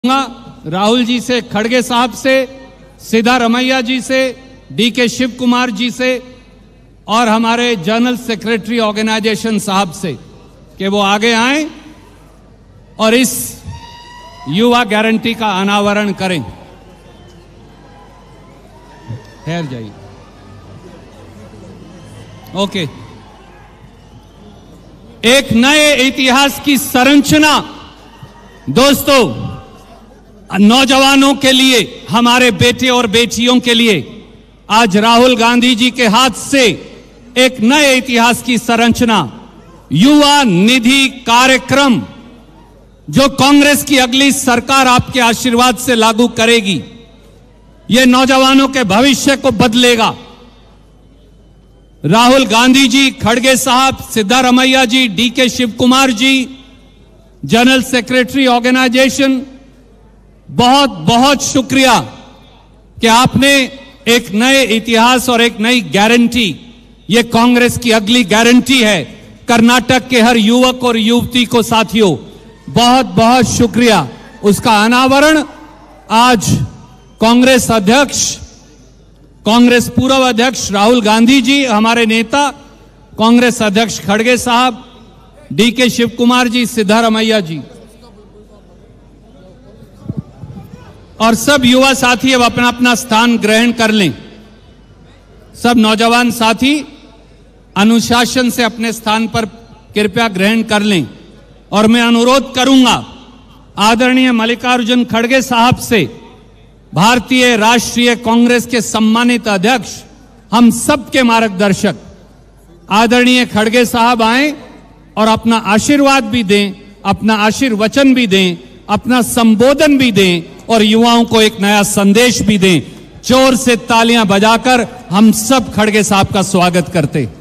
राहुल जी से, खड़गे साहब से, सिद्धारमैया जी से, डीके शिव कुमार जी से और हमारे जनरल सेक्रेटरी ऑर्गेनाइजेशन साहब से कि वो आगे आएं और इस युवा गारंटी का अनावरण करें। ठहर जाइए। ओके। एक नए इतिहास की संरचना दोस्तों, नौजवानों के लिए, हमारे बेटे और बेटियों के लिए आज राहुल गांधी जी के हाथ से एक नए इतिहास की संरचना, युवा निधि कार्यक्रम, जो कांग्रेस की अगली सरकार आपके आशीर्वाद से लागू करेगी। यह नौजवानों के भविष्य को बदलेगा। राहुल गांधी जी, खड़गे साहब, Siddaramaiah ji, DK Shiv Kumar ji, general secretary organisation, बहुत बहुत शुक्रिया कि आपने एक नए इतिहास और एक नई गारंटी, ये कांग्रेस की अगली गारंटी है। कर्नाटक के हर युवक और युवती को साथियों बहुत बहुत शुक्रिया। उसका अनावरण आज कांग्रेस अध्यक्ष, कांग्रेस पूर्व अध्यक्ष राहुल गांधी जी, हमारे नेता कांग्रेस अध्यक्ष खड़गे साहब, डीके शिव कुमार जी, सिद्धारमैया जी और सब युवा साथी अब अपना अपना स्थान ग्रहण कर लें। सब नौजवान साथी अनुशासन से अपने स्थान पर कृपया ग्रहण कर लें। और मैं अनुरोध करूंगा आदरणीय मल्लिकार्जुन खड़गे साहब से, भारतीय राष्ट्रीय कांग्रेस के सम्मानित अध्यक्ष, हम सबके मार्गदर्शक आदरणीय खड़गे साहब आए और अपना आशीर्वाद भी दें, अपना आशीर्वचन भी दें, अपना संबोधन भी दें और युवाओं को एक नया संदेश भी दें। जोर से तालियां बजाकर हम सब खड़गे साहब का स्वागत करते।